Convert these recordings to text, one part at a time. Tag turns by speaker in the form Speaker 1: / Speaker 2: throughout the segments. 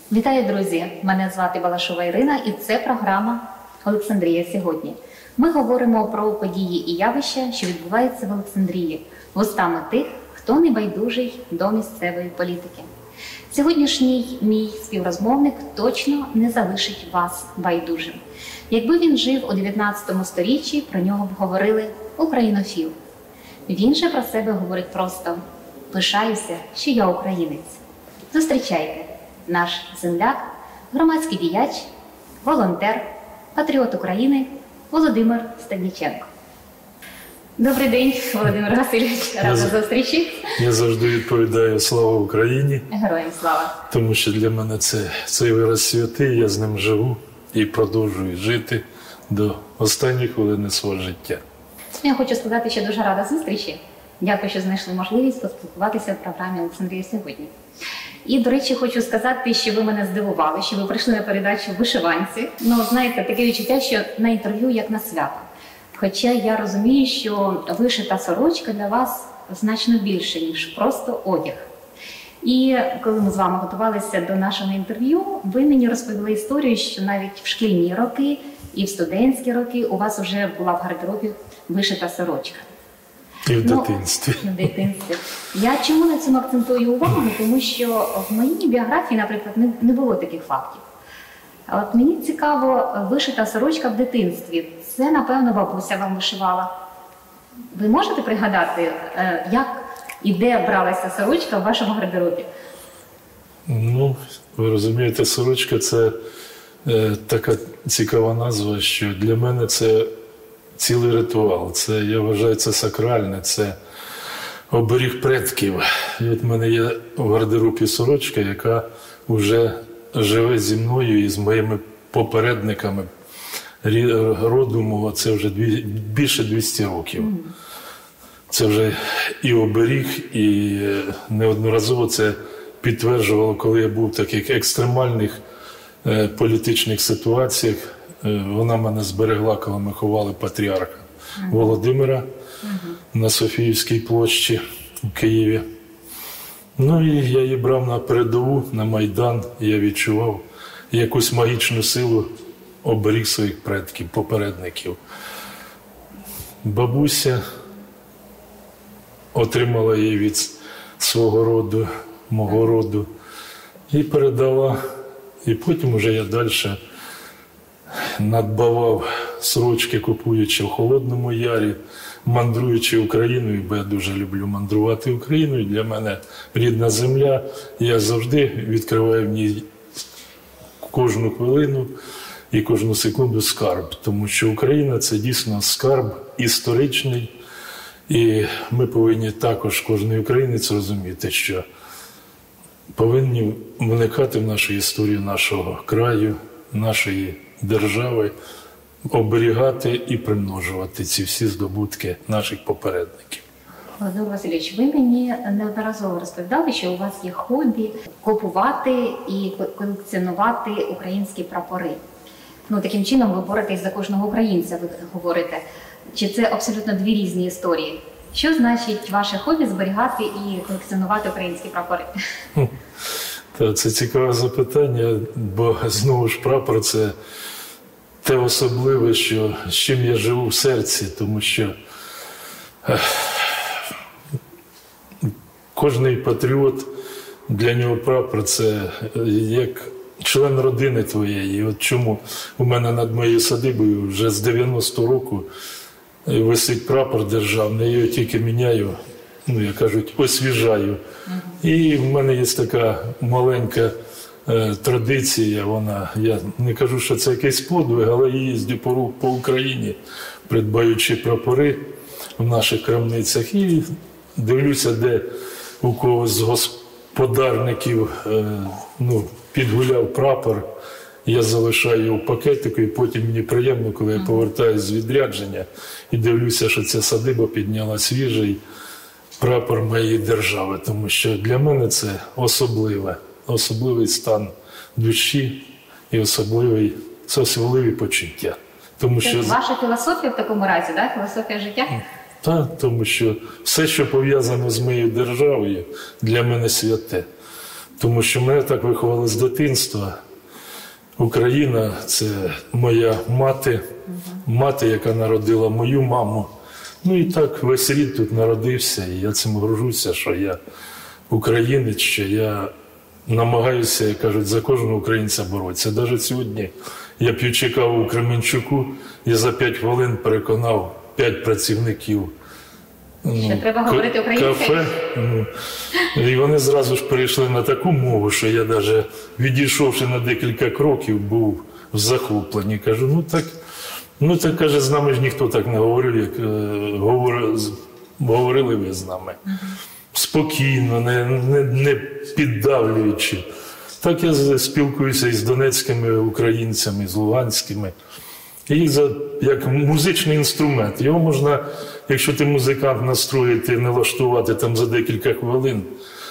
Speaker 1: Вітаю, друзі! Мене звати Балашова Ірина і це програма «Олександрія сьогодні». Ми говоримо про події і явища, що відбуваються в Олександрії, вустами тих, хто не байдужий до місцевої політики. Сьогоднішній мій співрозмовник точно не залишить вас байдужим. Якби він жив у 19 сторіччі, про нього б говорили «українофіл». Він же про себе говорить просто «пишаюся, що я українець». Зустрічайте! Наш земляк, громадський діяч, волонтер, патріот України Володимир Стадніченко. Добрий день, Володимир Васильович, рада зустрічі.
Speaker 2: Я завжди відповідаю «Слава Україні»,
Speaker 1: героям слава.
Speaker 2: Тому що для мене цей вираз святий, я з ним живу і продовжую жити до останньої хвилини свого життя.
Speaker 1: Я хочу сказати, що дуже рада зустрічі. Дякую, що знайшли можливість поспілкуватися в програмі «Олександрія сьогодні». І, до речі, хочу сказати, що ви мене здивували, що ви прийшли на передачу в вишиванці. Ну, знаєте, таке відчуття, що на інтерв'ю як на свято. Хоча я розумію, що вишита сорочка для вас значно більше, ніж просто одяг. І коли ми з вами готувалися до нашого інтерв'ю, ви мені розповіли історію, що навіть в шкільні роки і в студентські роки у вас вже була в гардеробі вишита сорочка.
Speaker 2: І в дитинстві.
Speaker 1: В дитинстві. Я чому на цьому акцентую увагу? Тому що в моїй біографії, наприклад, не було таких фактів. А от мені цікаво, вишита сорочка в дитинстві. Це, напевно, бабуся вам вишивала. Ви можете пригадати, як і де бралася сорочка в вашому гардеробі?
Speaker 2: Ну, ви розумієте, сорочка – це така цікава назва, що для мене це цілий ритуал. Це, я вважаю, це сакральне, це оберіг предків. І от в мене є в гардеробі сорочка, яка вже живе зі мною і з моїми попередниками роду мого. Це вже більше 200 років. Це вже і оберіг, і неодноразово це підтверджувало, коли я був в таких екстремальних політичних ситуаціях. Вона мене зберегла, коли ми ховали патріарха Володимира на Софіївській площі у Києві. Ну і я її брав на передову, на Майдан, і я відчував якусь магічну силу, оберіг своїх предків, попередників. Бабуся отримала її від свого роду, мого роду, і передала. І потім вже я далі надбавав сорочки, купуючи в Холодному Ярі, мандруючи Україною, бо я дуже люблю мандрувати Україною. Для мене рідна земля. Я завжди відкриваю в ній кожну хвилину і кожну секунду скарб. Тому що Україна – це дійсно скарб історичний. І ми повинні також, кожен українець, розуміти, що повинні вникати в нашу історію нашого краю, нашої держави, оберігати і примножувати ці всі здобутки наших попередників.
Speaker 1: Володимир Васильович, ви мені неодноразово розповідали, що у вас є хобі купувати і колекціонувати українські прапори. Ну, таким чином ви боретесь за кожного українця, ви говорите. Чи це абсолютно дві різні історії? Що значить ваше хобі зберігати і колекціонувати українські прапори?
Speaker 2: Це цікаве запитання, бо знову ж прапор – це те особливе, що, з чим я живу в серці, тому що кожний патріот, для нього прапор – це як член родини твоєї. От чому у мене над моєю садибою вже з 90-го року висить прапор державний, я його тільки міняю, ну, як кажуть, освіжаю. І в мене є така маленька традиція, я не кажу, що це якийсь подвиг, але я їздю по Україні, придбаючи прапори в наших крамницях, і дивлюся, де у когось з господарників підгуляв прапор. Я залишаю його в пакетику, і потім мені приємно, коли я повертаюся з відрядження і дивлюся, що ця садиба підняла свіжий прапор моєї держави. Тому що для мене це особливий стан душі і особливі почуття. Тому
Speaker 1: це
Speaker 2: що
Speaker 1: ваша філософія в такому разі, да? Філософія життя?
Speaker 2: Так, тому що все, що пов'язано з моєю державою, для мене святе. Тому що мене так виховали з дитинства. Україна – це моя мати, яка народила мою маму. Ну і так весь рід тут народився, і я цим горжуся, що я українець, що я намагаюся, як кажуть, за кожного українця боротися. Навіть сьогодні я п'ючи каву у Кременчуку, я за 5 хвилин переконав 5 працівників
Speaker 1: Що треба говорити українською?
Speaker 2: кафе. І вони зразу ж перейшли на таку мову, що я навіть відійшовши на декілька кроків, був в захопленні. Кажу, ну так, каже, з нами ж ніхто так не говорив, як говорили ви з нами. Спокійно, не піддавлюючи. Так я спілкуюся із донецькими українцями, з луганськими. І їх як музичний інструмент. Його можна, якщо ти музикант, настроїти, налаштувати там за декілька хвилин.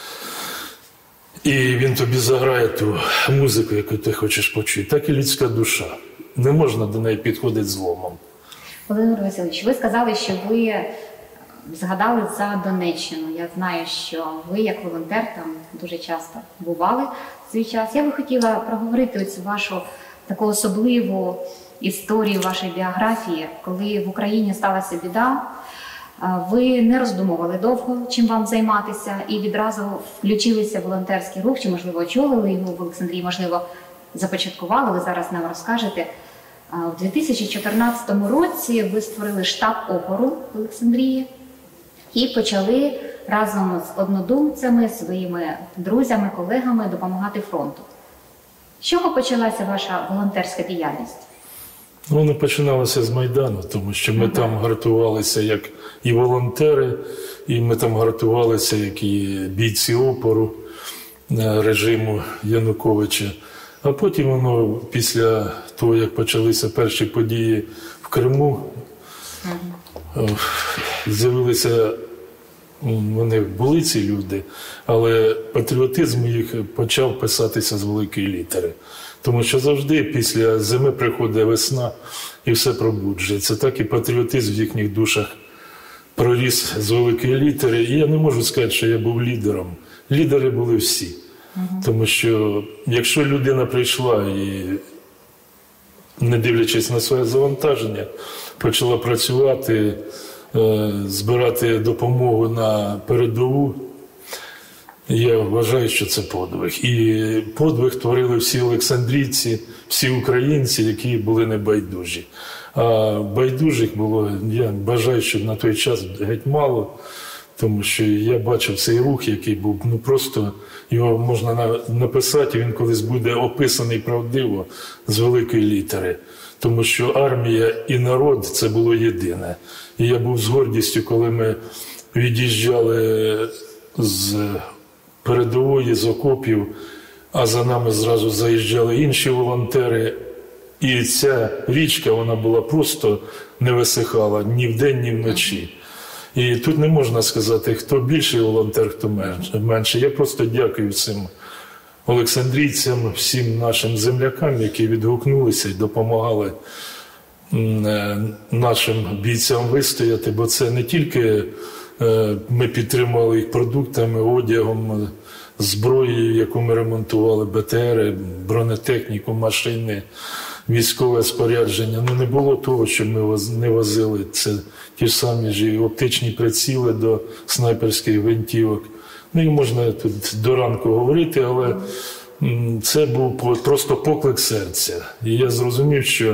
Speaker 2: І він тобі заграє ту музику, яку ти хочеш почути. Так і людська душа. Не можна до неї підходити зломом.
Speaker 1: Володимир Васильович, ви сказали, що ви згадали за Донеччину. Я знаю, що ви, як волонтер, там дуже часто бували в свій час. Я би хотіла проговорити оцю вашу таку особливу історію вашої біографії, коли в Україні сталася біда. Ви не роздумували довго, чим вам займатися, і відразу включилися в волонтерський рух, чи, можливо, очолили його в Олександрії, можливо, започаткували, ви зараз нам розкажете. У 2014 році ви створили штаб опору в Олександрії і почали разом з однодумцями, своїми друзями, колегами допомагати фронту. З чого почалася ваша волонтерська діяльність?
Speaker 2: Воно починалося з Майдану, тому що ми там гартувалися як і волонтери, і ми там гартувалися як і бійці опору режиму Януковича. А потім воно, після того, як почалися перші події в Криму, з'явилися, вони були ці люди, але патріотизм їх почав писатися з великої літери. Тому що завжди після зими приходить весна і все пробуджується. Так і патріотизм в їхніх душах проріс з великої літери. І я не можу сказати, що я був лідером. Лідери були всі. Тому що якщо людина прийшла і, не дивлячись на своє завантаження, почала працювати, збирати допомогу на передову, я вважаю, що це подвиг. І подвиг творили всі олександрійці, всі українці, які були небайдужі. А байдужих було, я вважаю, що на той час геть мало, тому що я бачив цей рух, який був, ну просто його можна написати, він колись буде описаний правдиво з великої літери. Тому що армія і народ – це було єдине. І я був з гордістю, коли ми від'їжджали з передової, з окопів, а за нами зразу заїжджали інші волонтери. І ця річка, вона була просто не висихала ні вдень, ні вночі. І тут не можна сказати, хто більший волонтер, хто менший. Я просто дякую всім олександрійцям, всім нашим землякам, які відгукнулися і допомагали нашим бійцям вистояти, бо це не тільки ми підтримували їх продуктами, одягом, зброєю, яку ми ремонтували, БТРи, бронетехніку, машини, військове спорядження. Ну, не було того, що ми не возили. Це ті ж самі ж і оптичні приціли до снайперських гвинтівок. Ну, і можна тут до ранку говорити, але це був просто поклик серця. І я зрозумів, що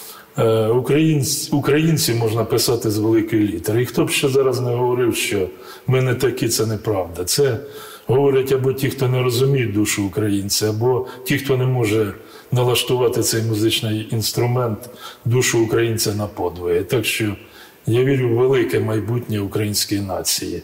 Speaker 2: українців можна писати з великої літери. І хто б ще зараз не говорив, що ми не такі, це неправда. Це говорять або ті, хто не розуміє душу українця, або ті, хто не може налаштувати цей музичний інструмент, душу українця на подвиги. Так що я вірю в велике майбутнє української нації.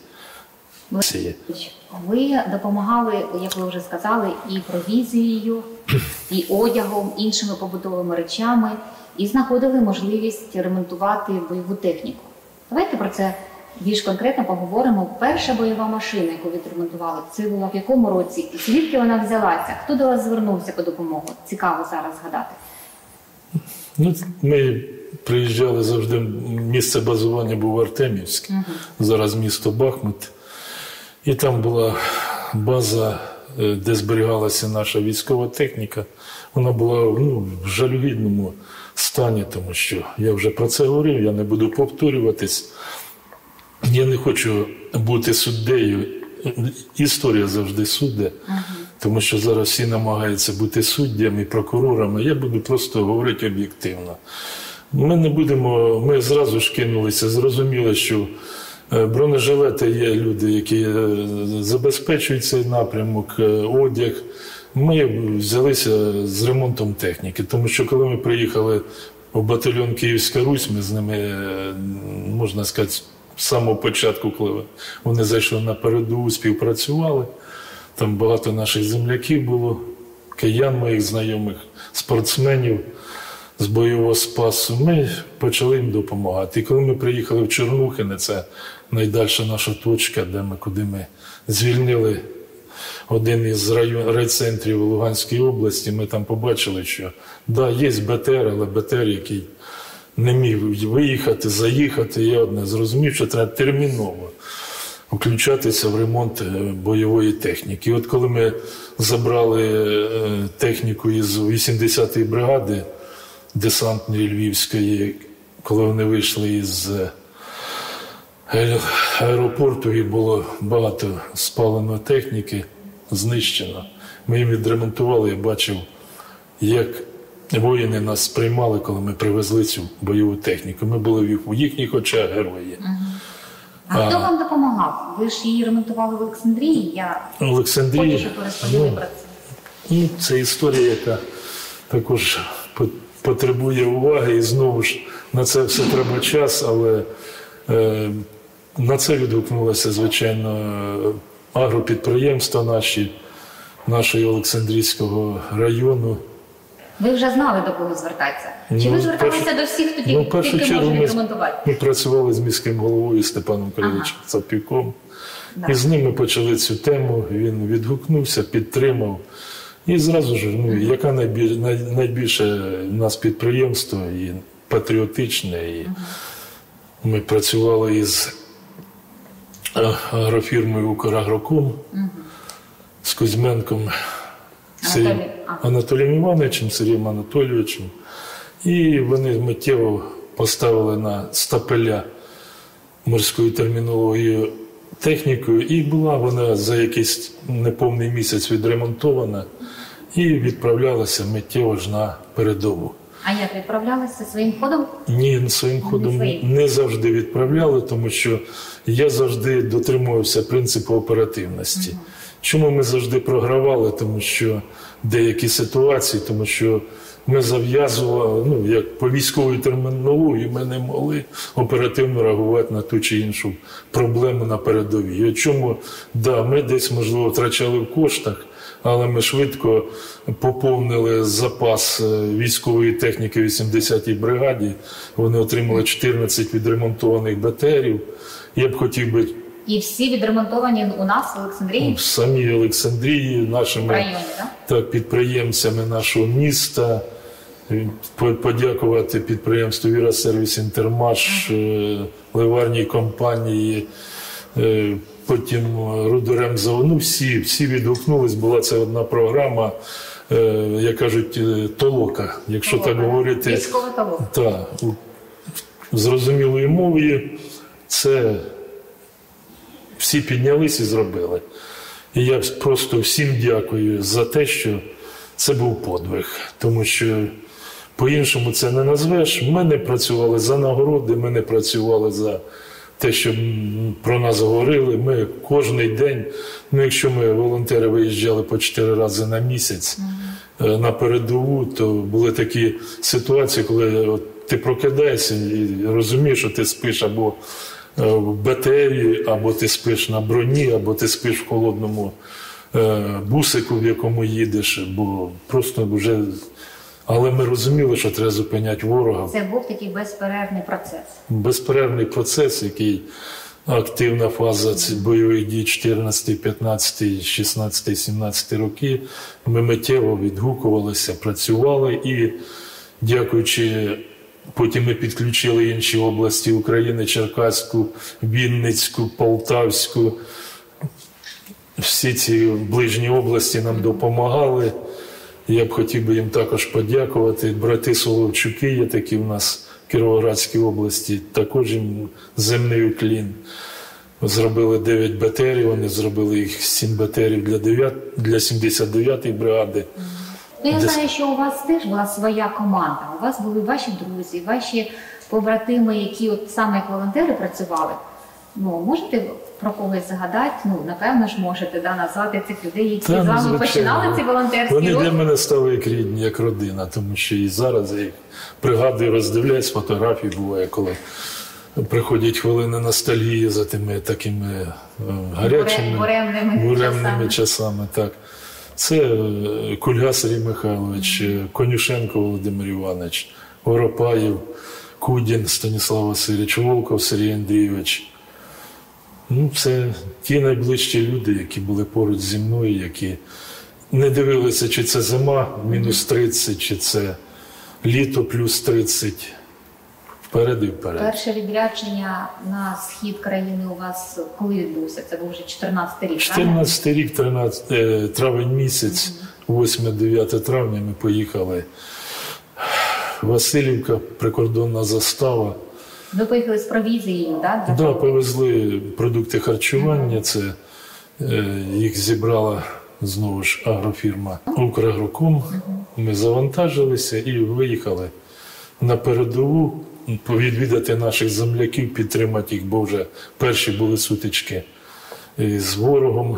Speaker 1: Ви допомагали, як ви вже сказали, і провізією, і одягом, іншими побутовими речами, і знаходили можливість ремонтувати бойову техніку. Давайте про це більш конкретно поговоримо. Перша бойова машина, яку ви відремонтували, це була в якому році? І звідки вона взялася? Хто до вас звернувся по допомогу? Цікаво зараз згадати.
Speaker 2: Ну, ми приїжджали завжди, місце базування був Артемівське, зараз місто Бахмут. І там була база де зберігалася наша військова техніка, вона була в жалюгідному стані, тому що я вже про це говорив, я не буду повторюватись. Я не хочу бути суддею. Історія завжди судде, тому що зараз всі намагаються бути суддями, прокурорами. Я буду просто говорити об'єктивно. Ми зразу ж кинулися, зрозуміли, що бронежилети є люди, які забезпечують цей напрямок, одяг. Ми взялися з ремонтом техніки, тому що коли ми приїхали в батальйон Київська Русь, ми з ними, можна сказати, з самого початку, коли вони зайшли на передову, співпрацювали. Там багато наших земляків було, киян моїх знайомих, спортсменів з бойового спасу. Ми почали їм допомагати. І коли ми приїхали в Чорнухине, це найдальша наша точка, куди ми звільнили один із райцентрів Луганської області, ми там побачили, що є БТР, але БТР, який не міг виїхати, заїхати. Я одне зрозумів, що треба терміново включатися в ремонт бойової техніки. І от коли ми забрали техніку із 80-ї бригади десантної Львівської, коли вони вийшли із аеропорту, і було багато спаленої техніки, знищено. Ми їм відремонтували, я бачив, як воїни нас сприймали, коли ми привезли цю бойову техніку. Ми були в їхніх очах герої.
Speaker 1: А хто вам допомагав? Ви ж її ремонтували в Олександрії? Я хочу, щоб ви розповіли про це.
Speaker 2: Це історія, яка також потребує уваги. І знову ж на це все треба час, але на це відгукнулося, звичайно, агропідприємства нашої Олександрійського району.
Speaker 1: Ви вже знали, до кого звертатися? Чи ви зверталися до всіх, хто тільки може відремонтувати?
Speaker 2: Ми працювали з міським головою Степаном Кириловичем Цапюком. І з ним ми почали цю тему, він відгукнувся, підтримав. І зразу ж, яка найбільше в нас підприємство, і патріотичне, і ми працювали із агрофірмою «Украгроком», з Кузьменком, Анатолієм Івановичем, Сергієм Анатолійовичем. І вони миттєво поставили на стапеля морською термінологією технікою, і була вона за якийсь неповний місяць відремонтована і відправлялася миттєво ж на передову.
Speaker 1: А як відправлялися? Своїм ходом?
Speaker 2: Ні, своїм ходом не завжди відправляли, тому що я завжди дотримувався принципу оперативності. Чому ми завжди програвали? Тому що деякі ситуації, тому що ми зав'язували, як по військовій термінології, ми не могли оперативно реагувати на ту чи іншу проблему на передовій. І чому, ми десь, можливо, втрачали в коштах, але ми швидко поповнили запас військової техніки в 80-й бригаді. Вони отримали 14 відремонтованих БТРів. Я б хотів би...
Speaker 1: І всі відремонтовані у нас в Олександрії?
Speaker 2: В самій Олександрії, нашими
Speaker 1: районі,
Speaker 2: підприємцями нашого міста. Подякувати підприємству «Віра Сервіс Інтермаш», ливарній компанії, потім Рудоремзаводу. Всі відгукнулись, була це одна програма, як кажуть, толока, якщо так говорити.
Speaker 1: Військова толока.
Speaker 2: Так, зрозумілою мовою, це всі піднялись і зробили. І я просто всім дякую за те, що це був подвиг, тому що по-іншому це не назвеш. Ми не працювали за нагороди, ми не працювали за те, що про нас говорили. Ми кожен день, якщо ми волонтери виїжджали по 4 рази на місяць на передову, то були такі ситуації, коли ти прокидаєшся і розумієш, що ти спиш або в БТРі, або ти спиш на броні, або ти спиш в холодному бусику, в якому їдеш, бо просто вже... Але ми розуміли, що треба зупиняти ворога.
Speaker 1: Це був такий безперервний процес.
Speaker 2: Безперервний процес, який активна фаза бойових дій 14, 15, 16, 17 роки. Ми миттєво відгукувалися, працювали і, дякуючи, потім ми підключили інші області України, Черкаську, Вінницьку, Полтавську. всі ці ближні області нам допомагали. Я б хотів би їм також подякувати. Брати Соловчуки є такі в нас в Кіровоградській області, також їм земний уклін. Зробили 9 БТРів, вони зробили їх 7 БТРів для 79-ї бригади.
Speaker 1: Ну, я знаю, що у вас теж була своя команда. У вас були ваші друзі, ваші побратими, які от саме як волонтери працювали. Ну, можете про когось згадати? Ну, напевно ж можете назвати цих людей, які з вами
Speaker 2: звичайно.
Speaker 1: починали ці волонтерські
Speaker 2: Вони
Speaker 1: рухи.
Speaker 2: для мене стали як рідні, як родина, тому що і зараз я їх пригадую, роздивляюсь фотографії, буває, коли приходять хвилини ностальгії за тими такими гарячими, буремними часами. Так. Це Кульга Сергій Михайлович, Конюшенко Володимир Іванович, Воропаєв, Кудін Станіслав Васильович, Волков Сергій Андрійович. Ну, це ті найближчі люди, які були поруч зі мною, які не дивилися, чи це зима, мінус 30, чи це літо, плюс 30. Вперед і вперед.
Speaker 1: Перше відрядження на схід країни у вас коли відбувся? Це був вже 14-й рік,
Speaker 2: 14-й рік, травень місяць, 8-9 травня ми поїхали. Василівка, прикордонна застава.
Speaker 1: Ви поїхали з провізією, так?
Speaker 2: Да, повезли продукти харчування, це їх зібрала знову ж агрофірма «Украгроком». Ми завантажилися і виїхали на передову, відвідати наших земляків, підтримати їх, бо вже перші були сутички з ворогом.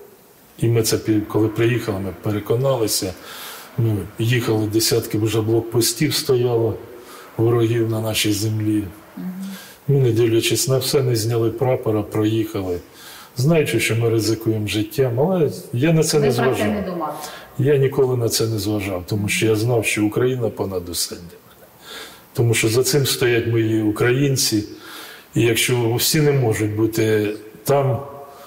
Speaker 2: І ми це, коли приїхали, ми переконалися. Ми їхали, десятки вже блокпостів стояло, ворогів на нашій землі. Ми, не дивлячись на все, не зняли прапора, проїхали. Знаючи, що ми ризикуємо життям, але я на це не зважав.
Speaker 1: Ви про це не думали?
Speaker 2: Я ніколи на це не зважав, тому що я знав, що Україна понад усе. Тому що за цим стоять мої українці. І якщо всі не можуть бути там,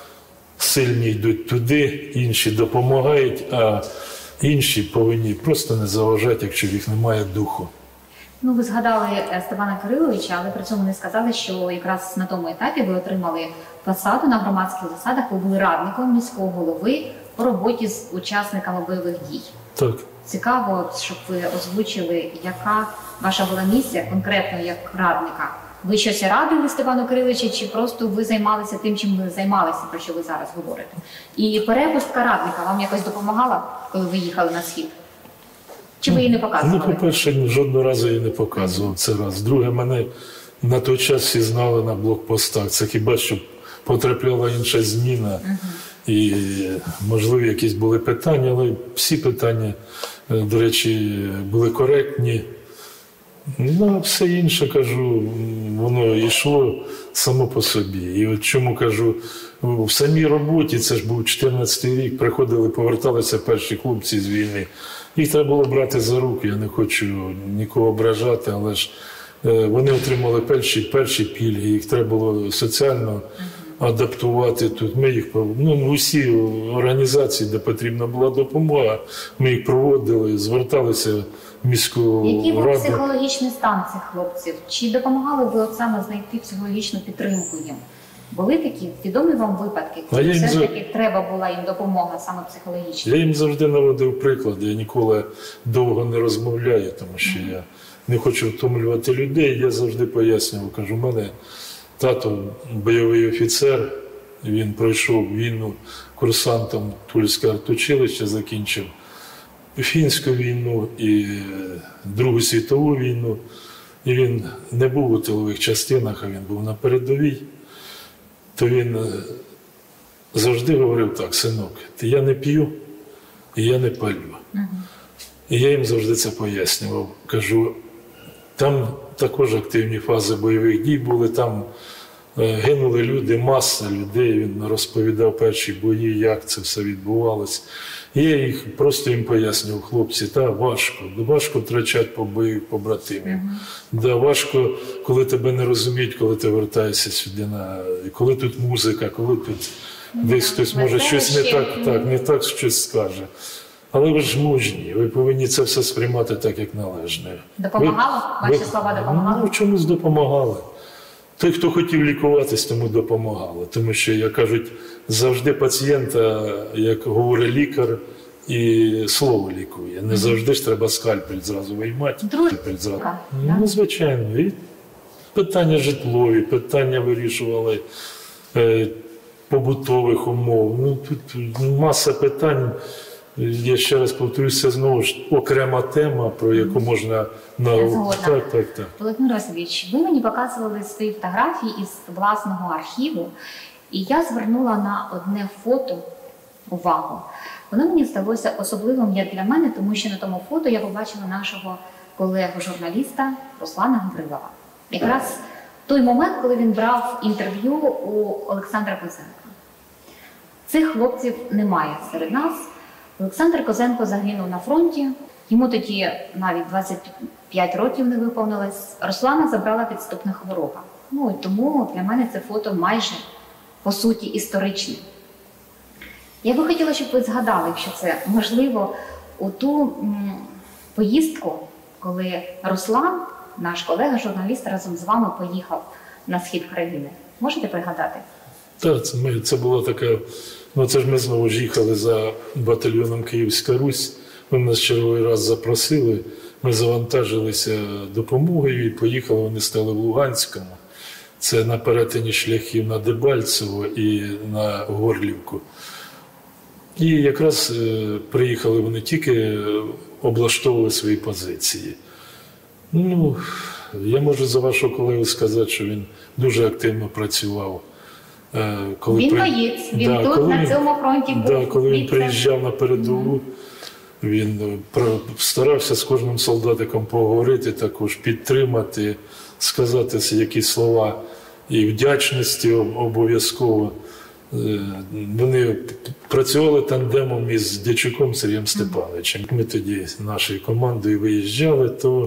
Speaker 2: сильні йдуть туди, інші допомагають, а інші повинні просто не заважати, якщо в їх немає духу.
Speaker 1: Ну, ви згадали Степана Кириловича, але при цьому не сказали, що якраз на тому етапі ви отримали посаду на громадських засадах, ви були радником міського голови по роботі з учасниками бойових дій.
Speaker 2: Так.
Speaker 1: Цікаво, щоб ви озвучили, яка ваша була місія конкретно як радника. Ви щось радили Степану Кириловичу, чи просто ви займалися тим, чим ви займалися, про що ви зараз говорите? І перепустка радника вам якось допомагала, коли ви їхали на схід? Чи ви її не показували?
Speaker 2: Ну, по-перше, жодного разу я не показував це раз. Друге, мене на той час всі знали на блокпостах. Це хіба що потрапляла інша зміна. І, можливо, якісь були питання, але всі питання, до речі, були коректні. Ну, а все інше, кажу, воно йшло само по собі. І от чому кажу, в самій роботі, це ж був 14-й рік, приходили, поверталися перші хлопці з війни. Їх треба було брати за руки, я не хочу нікого ображати, але ж вони отримали перші пільги, їх треба було соціально адаптувати тут. Ми їх, усі організації, де потрібна була допомога, ми їх проводили, зверталися в міську
Speaker 1: Який був
Speaker 2: раду.
Speaker 1: психологічний стан цих хлопців? Чи допомагали ви от саме знайти психологічну підтримку їм? Були такі відомі вам випадки, коли все ж таки треба була їм допомога саме психологічна?
Speaker 2: Я їм завжди наводив приклад, я ніколи довго не розмовляю, тому що я не хочу втомлювати людей, я завжди пояснював, кажу, у мене тато бойовий офіцер, він пройшов війну курсантом Тульське артучилище, закінчив Фінську війну і Другу світову війну, і він не був у тилових частинах, а він був на передовій. То він завжди говорив так: синок, я не п'ю і я не палю. І я їм завжди це пояснював. Кажу, там також активні фази бойових дій були, там гинули люди, маса людей. Він розповідав перші бої, як це все відбувалося. І я їх просто їм пояснював, хлопці, важко втрачати побратимів. Да, важко, коли тебе не розуміють, коли ти вертаєшся сюди, коли тут музика, коли тут десь хтось може щось не так щось скаже. Але ви ж мужні, ви повинні це все сприймати так, як належне.
Speaker 1: Допомагало? Ваші слова допомагали?
Speaker 2: Ну, в чомусь допомагали. той, хто хотів лікуватись, тому допомагало. Тому що, як кажуть, завжди пацієнта, як говорить лікар, і слово лікує. Не завжди ж треба скальпель зразу виймати. Скальпель зразу. Ну, звичайно. І питання житлові, питання вирішували побутових умов. Ну, тут маса питань. Я ще раз повторюся, знову ж окрема тема, про яку можна... Так.
Speaker 1: Володимир Васильович, ви мені показували свої фотографії із власного архіву, і я звернула на одне фото увагу. Воно мені здалося особливим як для мене, тому що на тому фото я побачила нашого колегу-журналіста Руслана Гаврилова. Якраз той момент, коли він брав інтерв'ю у Олександра Козенка. Цих хлопців немає серед нас. Олександр Козенко загинув на фронті, йому тоді навіть 25 років не виповнилось. Руслана забрала підступна хвороба. Ну і тому для мене це фото майже, по суті, історичне. Я би хотіла, щоб ви згадали, якщо це можливо, у ту поїздку, коли Руслан, наш колега-журналіст, разом з вами поїхав на схід країни. Можете пригадати?
Speaker 2: Так, це була така... Ну, це ж ми знову ж їхали за батальйоном Київська Русь. Вони нас черговий раз запросили, ми завантажилися допомогою і поїхали, вони стали в Луганському. Це на перетині шляхів на Дебальцево і на Горлівку. І якраз приїхали вони тільки, облаштовували свої позиції. Ну, я можу за вашого колегу сказати, що він дуже активно працював.
Speaker 1: Він боєць, він тут, на цьому фронті був.
Speaker 2: Коли він приїжджав на передову, він старався з кожним солдатиком поговорити, також підтримати, сказати якісь слова і вдячності обов'язково. Вони працювали тандемом із Дячуком Сергієм Степановичем. Ми тоді нашою командою виїжджали, то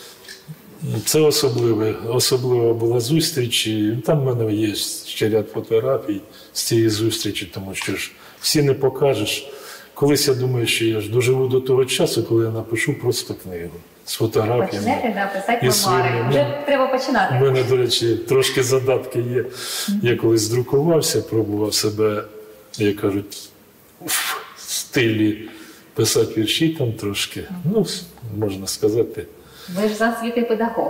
Speaker 2: це особлива була зустріч. Там в мене є ще ряд фотографій з цієї зустрічі, тому що ж всі не покажеш. Колись я думаю, що я ж доживу до того часу, коли я напишу просто книгу з фотографіями.
Speaker 1: Почнете, писати мемуари. Вже треба починати.
Speaker 2: У мене, до речі, трошки задатки є. Я колись здрукувався, пробував себе, як кажуть, в стилі писати вірші там трошки. Ну, можна сказати.
Speaker 1: Ви ж за освітою педагог.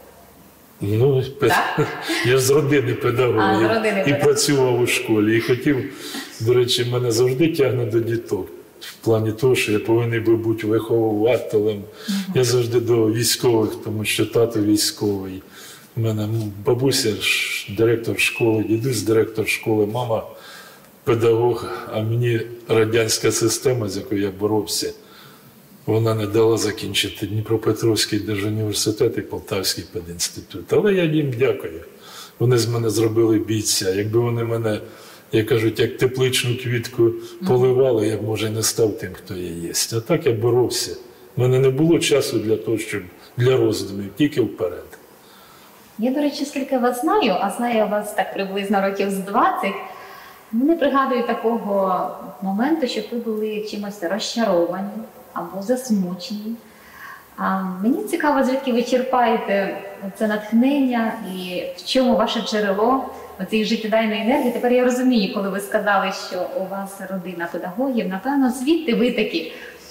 Speaker 2: Ну, я ж з родини педагог і працював у школі. І хотів, до речі, мене завжди тягне до діток. В плані того, що я повинен був бути виховувателем. Я завжди до військових, тому що тато військовий. У мене бабуся директор школи, дідусь директор школи, мама педагог, а мені радянська система, з якою я боровся, вона не дала закінчити Дніпропетровський держуніверситет і Полтавський педінститут. Але я їм дякую. Вони з мене зробили бійця. Якби вони мене, як кажуть, як тепличну квітку поливали, я б, може, не став тим, хто я є. А так я боровся. У мене не було часу для того, щоб для роздумів, тільки вперед.
Speaker 1: Я, до речі, скільки вас знаю, а знаю я вас так приблизно років з 20, не пригадую такого моменту, щоб ви були чимось розчаровані або засмучені. Мені цікаво, звідки ви черпаєте це натхнення і в чому ваше джерело цієї життєдайної енергії. Тепер я розумію, коли ви сказали, що у вас родина педагогів, напевно, звідти ви такі.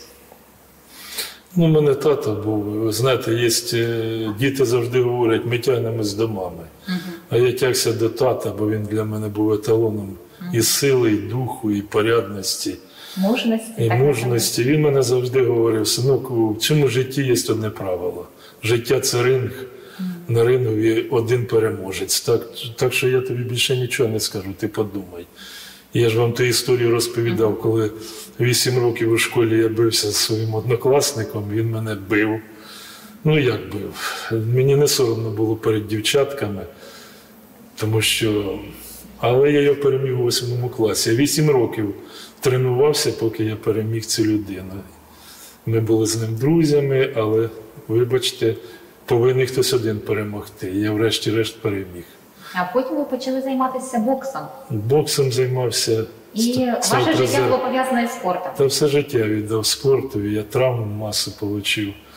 Speaker 2: Ну, у мене тато був. Ви знаєте, є діти завжди говорять, ми тягнемо з домами. А я тягся до тата, бо він для мене був еталоном і сили, і духу, і порядності. Мужності. Він мене завжди говорив, синок, у цьому житті є одне правило. Життя – це ринг, на рингові один переможець. Так що я тобі більше нічого не скажу, ти подумай. Я ж вам ту історію розповідав, коли 8 років у школі я бився зі своїм однокласником, він мене бив. Ну як бив? Мені не соромно було перед дівчатками, тому що... Але я його переміг у 8 класі. Я 8 років тренувався, поки я переміг цю людину. Ми були з ним друзями, але, вибачте, повинен хтось один перемогти. Я врешті-решт переміг.
Speaker 1: А потім ви почали займатися боксом.
Speaker 2: Боксом займався.
Speaker 1: І ваше життя було пов'язане з спортом.
Speaker 2: Та все життя віддав спорту, я травму масу отримав.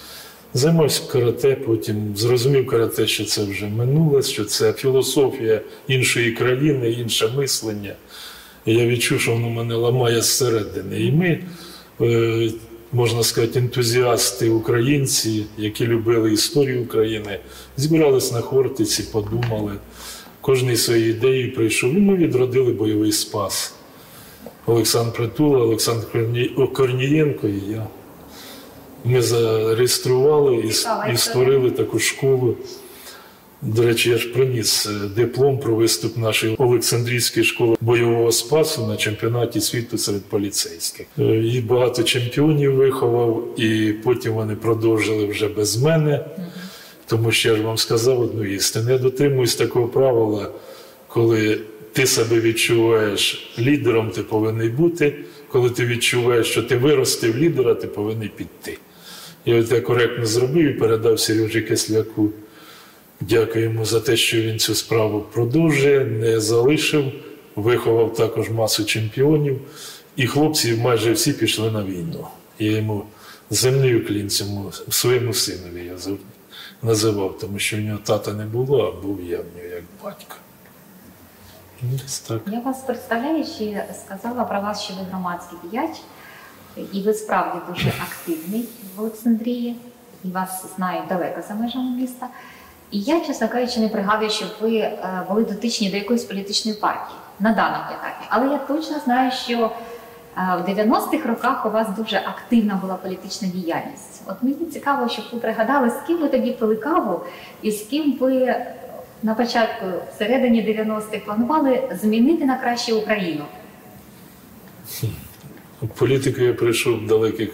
Speaker 2: Займався карате, потім зрозумів карате, що це вже минуле, що це філософія іншої країни, інше мислення. І я відчув, що воно мене ламає зсередини. І ми, можна сказати, ентузіасти українці, які любили історію України, зібрались на Хортиці, подумали, кожний своєю ідеєю прийшов, і ми відродили бойовий спас. Олександр Притула, Олександр Корнієнко і я. Ми зареєстрували і створили таку школу. До речі, я ж приніс диплом про виступ нашої Олександрійської школи бойового спасу на чемпіонаті світу серед поліцейських. І багато чемпіонів виховав, і потім вони продовжили вже без мене, тому що я ж вам сказав одну істину. Я дотримуюсь такого правила, коли ти себе відчуваєш лідером, ти повинен бути, коли ти відчуваєш, що ти виростив лідера, ти повинен піти. Я це коректно зробив і передав Сережі Кисляку. Дякую йому за те, що він цю справу продовжує, не залишив, виховав також масу чемпіонів. І хлопці майже всі пішли на війну. Я йому земний уклін цьому своєму синові я називав, тому що в нього тата не було, а був я в нього як батько. Десь так.
Speaker 1: Я вас представляючи, сказала про вас, що ви громадський діяч, і ви справді дуже активний в Олександрії, і вас знають далеко за межами міста. І я, чесно кажучи, не пригадую, щоб ви були дотичні до якоїсь політичної партії на даному етапі. Але я точно знаю, що в 90-х роках у вас дуже активна була політична діяльність. От мені цікаво, щоб ви пригадали, з ким ви тоді пили каву і з ким ви на початку, всередині 90-х планували змінити на краще Україну.
Speaker 2: В політику я прийшов в далеких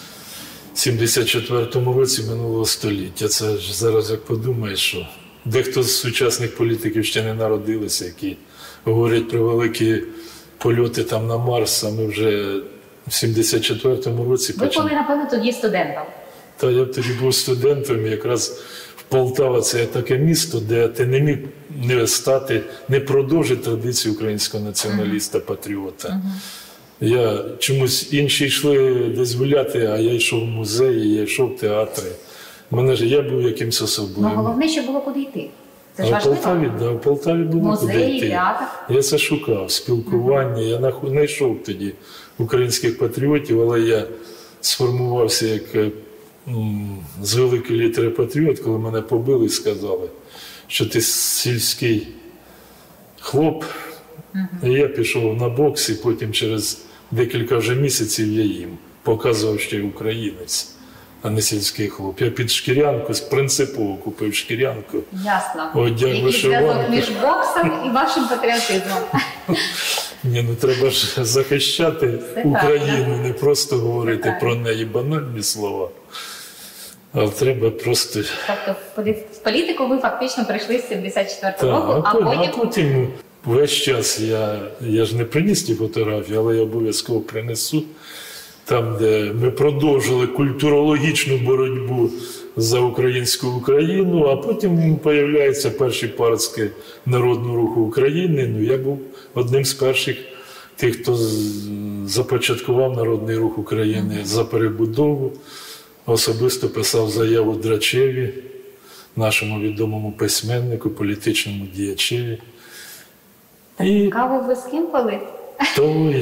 Speaker 2: 74-му році минулого століття. Це ж зараз як подумаєш, що дехто з сучасних політиків ще не народилися, які говорять про великі польоти там на Марс, а ми вже в 74-му році
Speaker 1: Ви були, напевно, тоді студентом.
Speaker 2: Та я тоді був студентом, і якраз Полтава – це таке місто, де ти не міг не стати, не продовжити традицію українського націоналіста-патріота. Я чомусь інші йшли десь гуляти, а я йшов в музеї, я йшов в театри. Я був якимось особливим.
Speaker 1: Ну, головне, що було куди йти. Це ж
Speaker 2: А в
Speaker 1: важливо.
Speaker 2: Полтаві, в Полтаві було куди
Speaker 1: Музеї,
Speaker 2: йти.
Speaker 1: театр.
Speaker 2: Я це шукав, спілкування. Я не йшов тоді українських патріотів, але я сформувався як з великої літери патріот, коли мене побили і сказали, що ти сільський хлоп. І я пішов на бокс, і потім через декілька вже місяців я їм показував, що я українець, а не сільський хлоп. Я під шкірянку, принципово купив шкірянку.
Speaker 1: Ясно.
Speaker 2: Одяг
Speaker 1: Який
Speaker 2: вишиванку.
Speaker 1: зв'язок між боксом і вашим патріотизмом?
Speaker 2: Ні, ну треба ж захищати Україну, не просто говорити про неї банальні слова, а треба просто...
Speaker 1: Тобто в політику ви фактично прийшли з 74-го року,
Speaker 2: а потім весь час я ж не приніс ті фотографії, але я обов'язково принесу. Там, де ми продовжили культурологічну боротьбу за українську Україну, а потім з'являються перші паростки Народного руху України. Ну, я був одним з перших тих, хто започаткував Народний рух України за перебудову. Особисто писав заяву Драчеві, нашому відомому письменнику, політичному діячеві.
Speaker 1: І... Каву ви з ким пили?
Speaker 2: Той.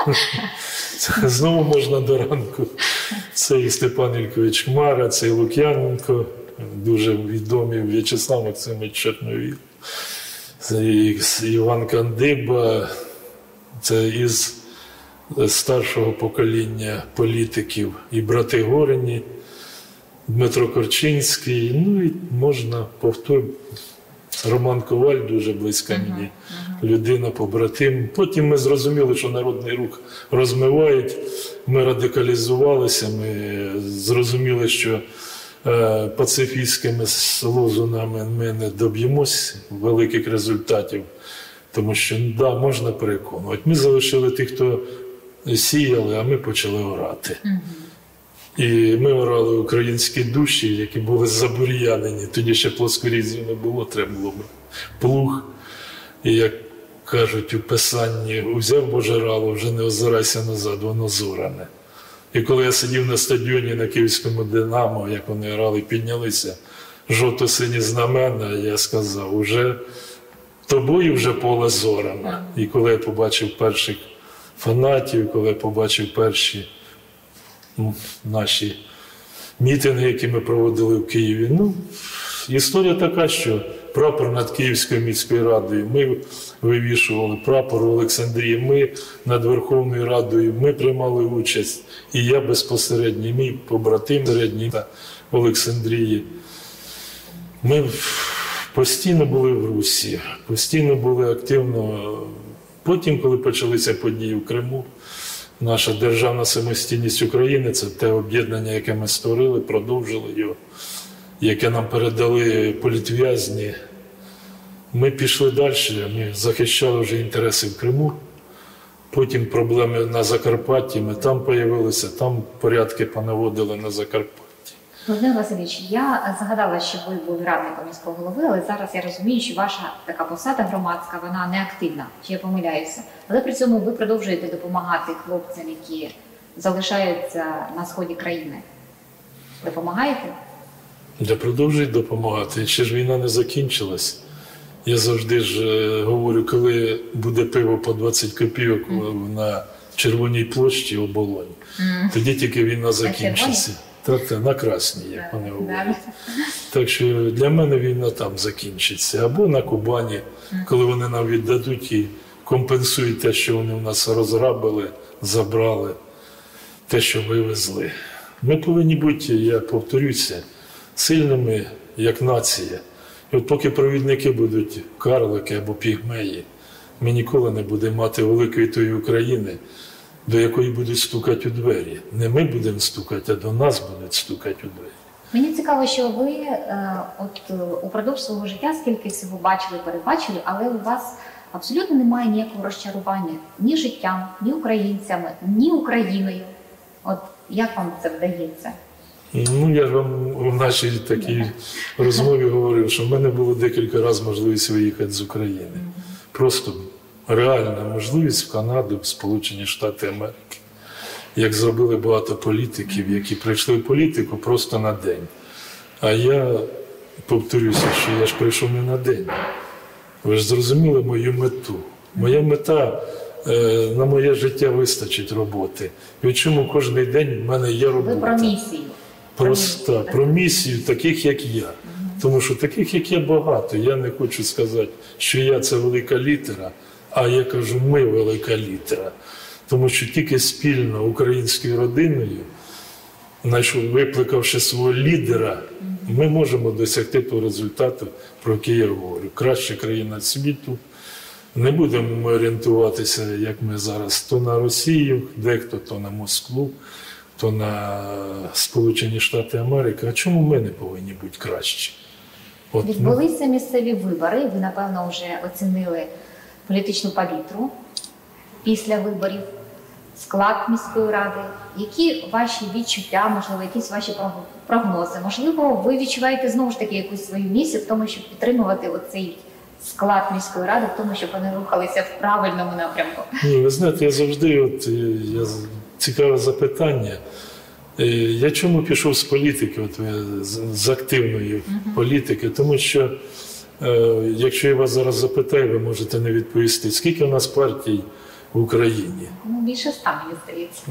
Speaker 2: Знову можна до ранку. Це і Степан Ількович Хмара, це і Лук'яненко, дуже відомі, В'ячеслав Максимович Чорновіл, це і Іван Кандиба, це із старшого покоління політиків, і брати Горині, Дмитро Корчинський, ну і можна повторити. Роман Коваль дуже близька мені людина, побратим. Потім ми зрозуміли, що Народний рух розмивають, ми радикалізувалися, ми зрозуміли, що пацифістськими лозунгами ми не доб'ємось великих результатів, тому що, да, можна переконувати. Ми залишили тих, хто сіяли, а ми почали орати. І ми орали українські душі, які були забур'янені. Тоді ще плоскорізів не було, треба було плуг. І як кажуть у писанні, узяв божерало, вже не озирайся назад, воно зоране. І коли я сидів на стадіоні на Київському «Динамо», як вони грали, піднялися жовто-сині знамена, я сказав, уже тобою вже поле зоране. І коли я побачив перших фанатів, коли я побачив перші наші мітинги, які ми проводили в Києві, історія така, що прапор над Київською міською радою, ми вивішували прапор в Олександрії, ми над Верховною Радою, ми приймали участь, і я безпосередньо, і мій побратим середній в Олександрії. Ми постійно були в русі, постійно були активно. Потім, коли почалися події в Криму, наша державна самостійність України, це те об'єднання, яке ми створили, продовжили його, яке нам передали політв'язні. Ми пішли далі, ми захищали вже інтереси в Криму, потім проблеми на Закарпатті, ми там з'явилися, там порядки понаводили на Закарпатті.
Speaker 1: Володимир Васильович, я згадала, що ви були радником міського голови, але зараз я розумію, що ваша така посада громадська, вона не активна, чи я помиляюся. Але при цьому ви продовжуєте допомагати хлопцям, які залишаються на сході країни. Допомагаєте?
Speaker 2: Я продовжую допомагати, ще ж війна не закінчилась. Я завжди ж говорю, коли буде пиво по 20 копійок на Червоній площі Оболонь, тоді тільки війна закінчиться. На Красній, як вони говорять. Так що для мене війна там закінчиться. Або на Кубані, коли вони нам віддадуть і компенсують те, що вони в нас розграбили, забрали, те, що вивезли. Ми повинні бути, я повторюся, сильними, як нація. І от поки провідники будуть карлики або пігмеї, ми ніколи не будемо мати великої тої України, до якої будуть стукати у двері. Не ми будемо стукати, а до нас будуть стукати у двері.
Speaker 1: Мені цікаво, що ви упродовж свого життя скільки всього бачили, передбачили, але у вас абсолютно немає ніякого розчарування ні життям, ні українцями, ні Україною. От як вам це вдається?
Speaker 2: Я ж вам у нашій такій розмові говорив, що в мене було декілька разів можливість виїхати з України. Просто реальна можливість в Канаду, в Сполучені Штати Америки. Як зробили багато політиків, які прийшли в політику просто на день. А я повторюся, що я ж прийшов не на день. Ви ж зрозуміли мою мету. Моя мета – на моє життя вистачить роботи. І от чому кожен день в мене є робота.
Speaker 1: Ви про місію.
Speaker 2: Про місію таких, як я. Тому що таких, як я, багато. Я не хочу сказати, що я – це велика літера, а я кажу, ми велика літера. Тому що тільки спільно українською родиною, викликавши свого лідера, ми можемо досягти того результату, про який я говорю. Краща країна світу. Не будемо ми орієнтуватися, як ми зараз, то на Росію, дехто, то на Москву, то на Сполучені Штати Америки. А чому ми не повинні бути кращі?
Speaker 1: Відбулися місцеві вибори, ви, напевно, вже оцінили політичну палітру після виборів, склад міської ради. Які ваші відчуття, можливо, якісь ваші прогнози? Можливо, ви відчуваєте знову ж таки якусь свою місію в тому, щоб підтримувати оцей склад міської ради, в тому, щоб вони рухалися в правильному напрямку?
Speaker 2: Ні, ви знаєте, я завжди, цікаве запитання. Я чому пішов з політики, з активної політики? Тому що, якщо я вас зараз запитаю, ви можете не відповісти. Скільки у нас партій в Україні?
Speaker 1: Більше 100, мені здається.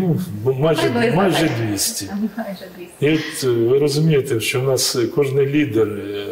Speaker 2: Майже 200. І от ви розумієте, що в нас кожен лідер,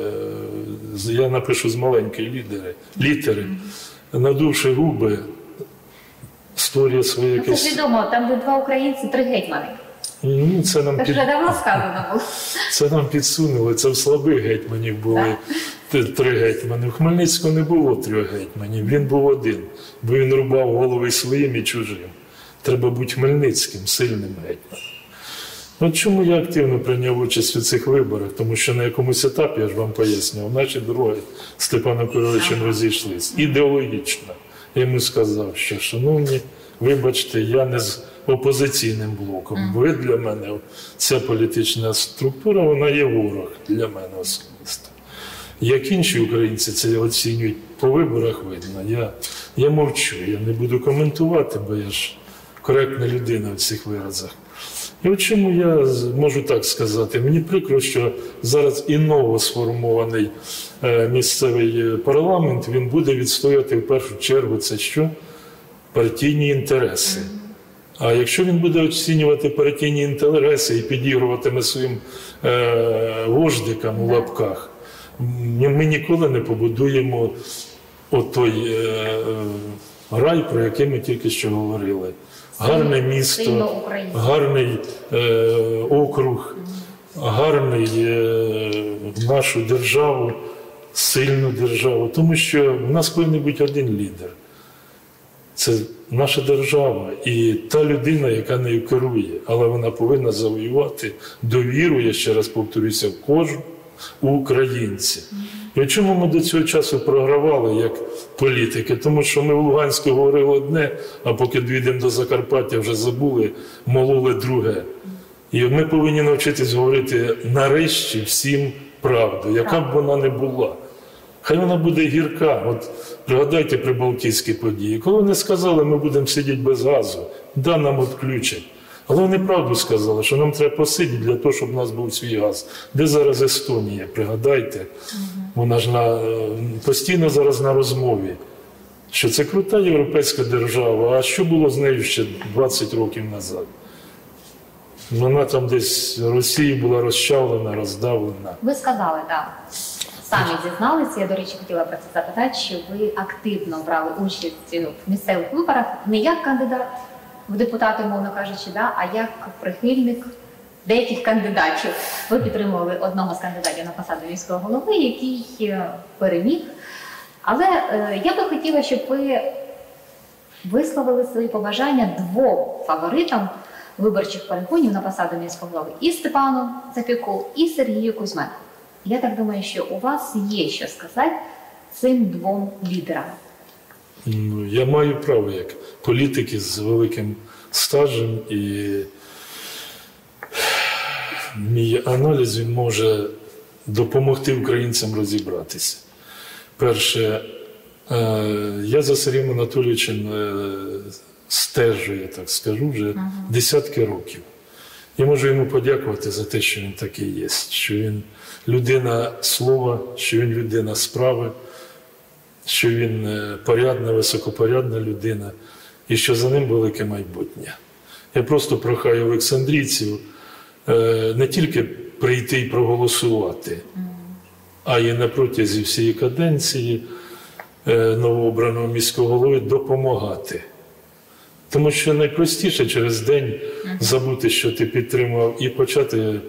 Speaker 2: я напишу з маленької літери, надувши губи, створює своє якесь...
Speaker 1: Це ж відомо, там де 2 українці, 3 гетьмани.
Speaker 2: Це нам
Speaker 1: вже давно сказано було.
Speaker 2: Це нам підсунули, це в слабих гетьманів були 3 гетьмани. В Хмельницькому не було 3 гетьманів, він був один, бо він рубав голови своїм і чужим. Треба бути Хмельницьким, сильним гетьманом. От чому я активно прийняв участь у цих виборах? Тому що на якомусь етапі, я ж вам пояснював, наші дороги з Степаном Кириловичем розійшлись. Ідеологічно. Я йому сказав, що, шановні, вибачте, я не з опозиційним блоком. Ви для мене, ця політична структура, вона є ворог для мене особисто. Як інші українці це оцінюють по виборах, видно. Я мовчу, я не буду коментувати, бо я ж коректна людина в цих виразах. І от чому я можу так сказати? Мені прикро, що зараз і новосформований місцевий парламент, він буде відстоювати в першу чергу це що? Партійні інтереси. А якщо він буде оцінювати партійні інтереси і підігруватиме своїм вождикам у лапках, ми ніколи не побудуємо отой рай, про який ми тільки що говорили. Гарне місто, гарний округ, гарний нашу державу, сильну державу. Тому що в нас повинен бути один лідер. Це наша держава і та людина, яка нею керує. Але вона повинна завоювати довіру, я ще раз повторюся, в кожному українці. І чому ми до цього часу програвали як політики? Тому що ми в Луганську говорили одне, а поки дійдемо до Закарпаття, вже забули, мололи друге. І ми повинні навчитись говорити нарешті всім правду, яка б вона не була. Хай вона буде гірка. От пригадайте прибалтійські події. Коли вони сказали, ми будемо сидіти без газу, да, нам відключать. Але вони правду сказали, що нам треба посидіти для того, щоб у нас був свій газ. Де зараз Естонія, пригадайте. Вона ж постійно зараз на розмові, що це крута європейська держава, а що було з нею ще 20 років назад? Вона там десь Росії була розчавлена, роздавлена.
Speaker 1: Ви сказали, так. Самі зізналися, я, до речі, хотіла про це запитати, що ви активно брали участь в місцевих виборах не як кандидат в депутати, мовно кажучи, да, а як прихильник деяких кандидатів. Ви підтримували одного з кандидатів на посаду міського голови, який переміг. Але я би хотіла, щоб ви висловили свої побажання двом фаворитам виборчих перегонів на посаду міського голови: і Степану Цапюку, і Сергію Кузьменку. Я так думаю, що у вас є що сказати цим двом лідерам.
Speaker 2: Я маю право як політик з великим стажем, і мій аналіз він може допомогти українцям розібратися. Перше, я за Сергієм Анатолійовичем стежу, я так скажу, вже десятки років. Я можу йому подякувати за те, що він такий є, що він людина слова, що він людина справи, що він порядна, високопорядна людина і що за ним велике майбутнє. Я просто прохаю олександрійців не тільки прийти і проголосувати, а й на протязі всієї каденції новообраного міського голови допомагати. Тому що найпростіше через день забути, що ти підтримав, і почати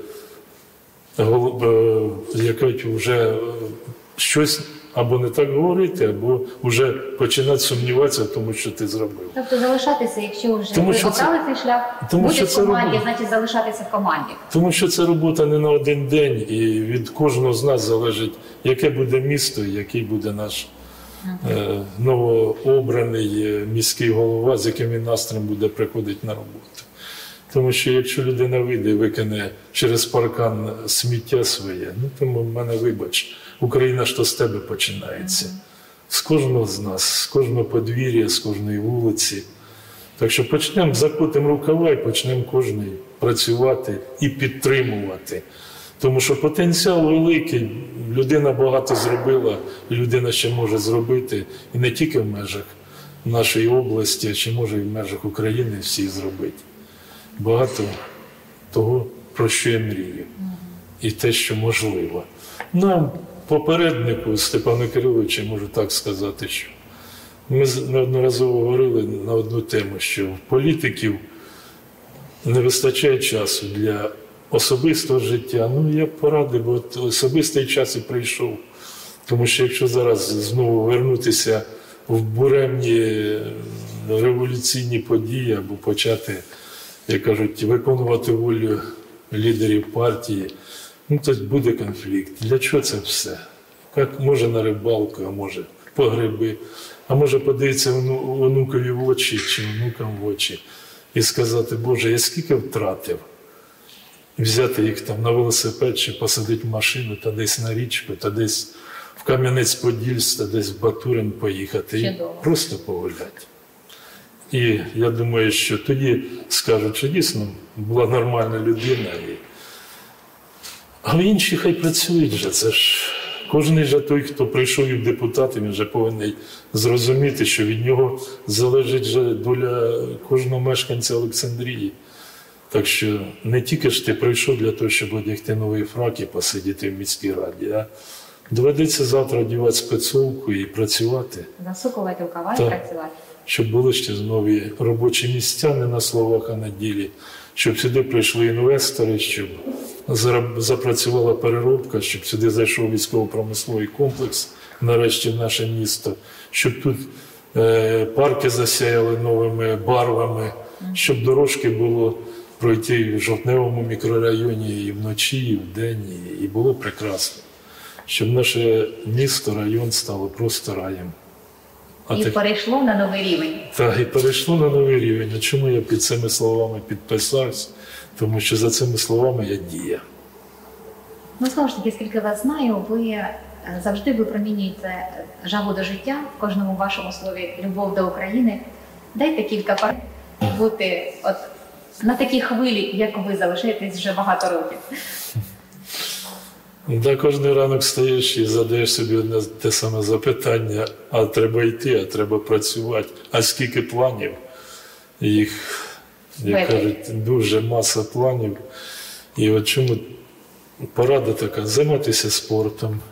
Speaker 2: вже щось або не так говорити, або вже починати сумніватися в тому, що ти зробив.
Speaker 1: Тобто залишатися, якщо вже ви обрали цей шлях, бути в команді, значить залишатися в команді.
Speaker 2: Тому що це робота не на один день, і від кожного з нас залежить, яке буде місто, який буде наш новообраний міський голова, з яким він настроєм буде приходити на роботу. Тому що якщо людина вийде і викине через паркан сміття своє, тому в мене, вибач, Україна ж то з тебе починається. З кожного з нас, з кожного подвір'я, з кожної вулиці. Так що почнемо, закотимо рукава і почнемо кожний працювати і підтримувати. Тому що потенціал великий, людина багато зробила, і людина ще може зробити, і не тільки в межах нашої області, а ще може і в межах України всі зробити. Багато того, про що я мрію, і те, що можливо. Нам, попереднику Степану Кириловичу, можу так сказати, що ми неодноразово говорили на одну тему, що в політиків не вистачає часу для особистого життя. Я порадив, бо особистий час і прийшов. Тому що якщо зараз знову вернутися в буремні революційні події або почати, як кажуть, виконувати волю лідерів партії, то буде конфлікт. Для чого це все? Як може на рибалку, а може по гриби, а може подивитися онукові в очі чи онукам в очі і сказати: Боже, я скільки втратив? Взяти їх там на велосипед чи посадити в машину, та десь на річку, та десь в Кам'янець-Подільськ, та десь в Батурин поїхати. І просто погуляти. І я думаю, що тоді скажуть, що дійсно була нормальна людина. А інші хай працюють вже. Це ж кожен же той, хто прийшов в депутати, він вже повинен зрозуміти, що від нього залежить вже доля кожного мешканця Олександрії. Так що не тільки ж ти прийшов для того, щоб одягти новий фрак і посидіти в міській раді, а доведеться завтра одягати спецовку і працювати.
Speaker 1: Засукувати рукава і
Speaker 2: Так.
Speaker 1: працювати.
Speaker 2: Щоб були ще нові робочі місця не на словах, а на ділі. Щоб сюди прийшли інвестори, щоб запрацювала переробка, щоб сюди зайшов військово-промисловий комплекс, нарешті в наше місто, щоб тут парки засяяли новими барвами, щоб дорожки було пройти в Жовтневому мікрорайоні і вночі, і вдень, і було прекрасно. Щоб наше місто, район стало просто раєм.
Speaker 1: І перейшло на новий рівень.
Speaker 2: Так, і перейшло на новий рівень. А чому я під цими словами підписався? Тому що за цими словами я діяв.
Speaker 1: Ну, знову ж таки, скільки вас знаю, ви завжди випромінюєте жагу до життя в кожному вашому слові, любов до України. Дайте кілька пар бути от на такій хвилі, як ви залишаєтесь вже багато років.
Speaker 2: Да, кожен ранок стаєш і задаєш собі одне те саме запитання, а треба йти, а треба працювати. А скільки планів? Їх, як кажуть, дуже маса планів. І от чому порада така – займатися спортом.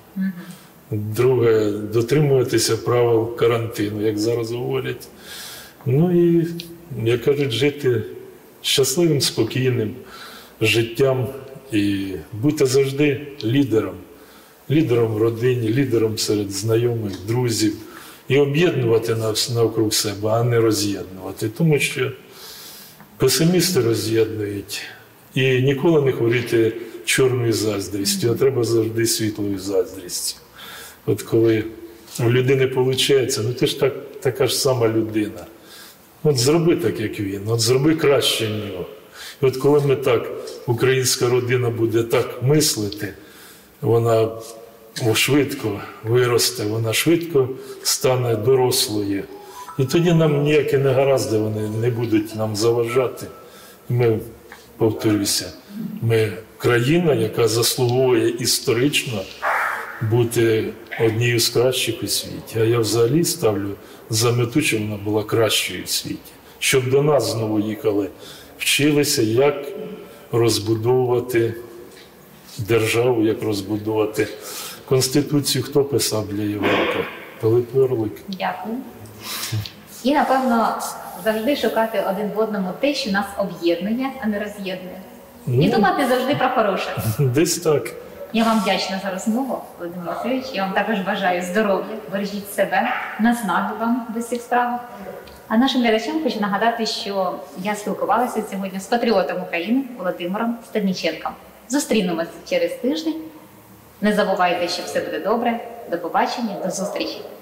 Speaker 2: Друге – дотримуватися правил карантину, як зараз говорять. Ну і, як кажуть, жити щасливим, спокійним життям. І бути завжди лідером. Лідером в родині, лідером серед знайомих, друзів. І об'єднувати нас навкруг себе, а не роз'єднувати. Тому що песимісти роз'єднують. І ніколи не хворіти чорною заздрістю, а треба завжди світлою заздрістю. От коли у людини виходить, ну ти ж така ж сама людина. От зроби так, як він, от зроби краще нього. І от коли ми так, українська родина буде так мислити, вона швидко виросте, вона швидко стане дорослою. І тоді нам ніякі негаразди вони не будуть нам заважати. Ми, повторюся, ми країна, яка заслуговує історично бути однією з кращих у світі. А я взагалі ставлю за мету, щоб вона була кращою в світі. Щоб до нас знову їхали, вчилися, як розбудовувати державу, як розбудовувати Конституцію. Хто писав для Європи? Пилип Орлик.
Speaker 1: Дякую. І, напевно, завжди шукати один в одному те, що нас об'єднує, а не роз'єднує. І думати завжди про хороше.
Speaker 2: Десь так.
Speaker 1: Я вам вдячна за розмову, Володимир Васильович. Я вам також бажаю здоров'я, бережіть себе, наснаги вам в усіх справах. А нашим глядачам хочу нагадати, що я спілкувалася сьогодні з патріотом України Володимиром Стадніченком. Зустрінемося через тиждень. Не забувайте, що все буде добре. До побачення, до зустрічі.